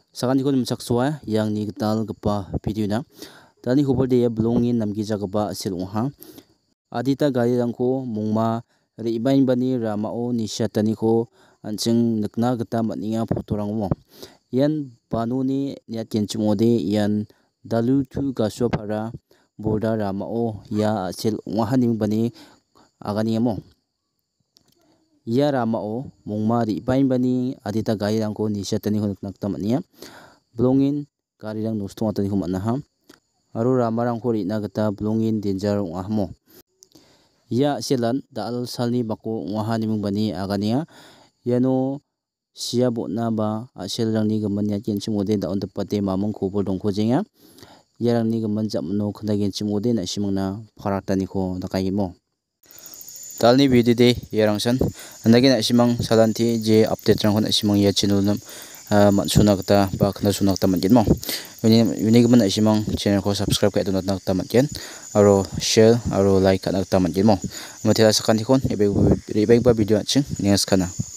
Sakaniko nimchaksua yang ni gitalgipa video na dalni koborde blongin namgijagipa asil ong·a. Adita garirangko mongma re·baenbani ramao nisiataniko an·ching nikna gita man·enga photo-rang ong·a. Ian banoni niatgenchim ong·ode ian dalu-tu gasua-para borda ramao ia a·sel ong·aha nimbani aganingamo. Ia ramao mongma re·baenbani adita garirangko nisiataniko nikna gita man·enga. Blongin garirang nosto ong·ataniko man·aha aro ramarangko re·na gita blongin denjar ong·ahamo. Ia a·selan dal·salni bako ong·aha nimingbani aganenga. Iano sia bon·na ba a·selrangni gimin niatgenchim ong·ode da·ondipate maming kobor dongkojenga. Iarangni gimin jamino kindagenchim ong·ode na·simingna paraktaniko dakaigimo. Dalni videode iarangsan andage na·simang salanti je update-rangko na·simang ia channel man·suna gita ba kinasuna gita man·genmo. Uni gimin na·simang channel-ko subscribe ka·donatna gita man·gen aro share aro like ka·na gita man·genmo. Matela sakantikon re·baenggipa video an·ching nengaskana.